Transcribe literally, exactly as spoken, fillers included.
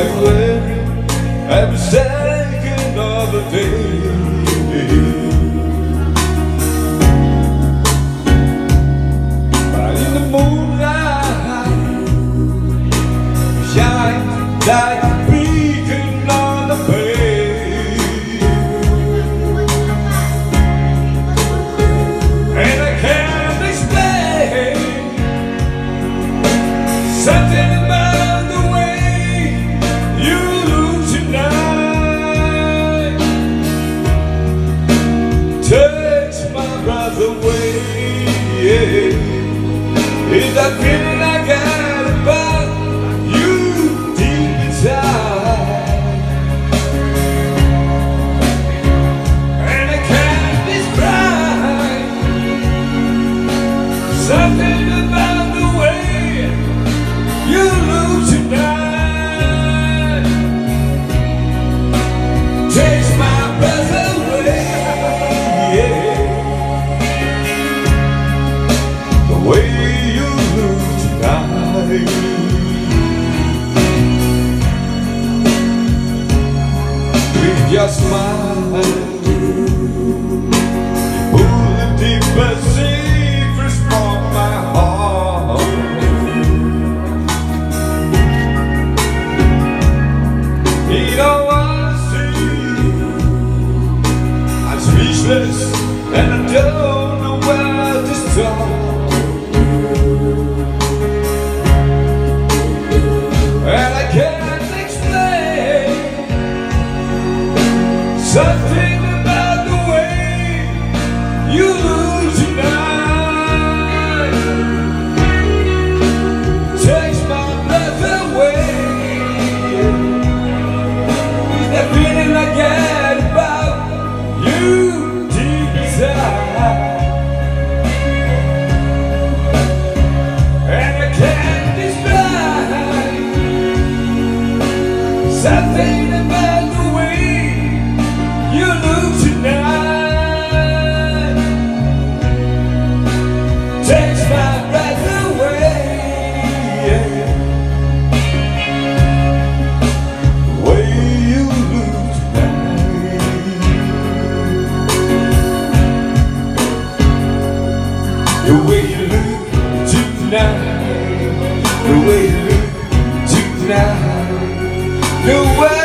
are you wearing every second of the day? But in the moonlight, shine like a beacon on the bay, and I can't explain something about the way you look tonight. Takes my breath away, yeah. Is that feeling I got about you deep inside, and I can't describe something about the way you look tonight. Takes my breath away, yeah. The way you look tonight. With your smile, pull the deepest secrets from my heart. You don't wanna see, I'm speechless and I don't know where to start. And I can't explain something about the way you look tonight. Takes my breath away, is that feeling I get about you deep inside. And I can't describe something about the way you look tonight. Takes my breath away, yeah. The way you look tonight. The way you look tonight. The way you look tonight. The way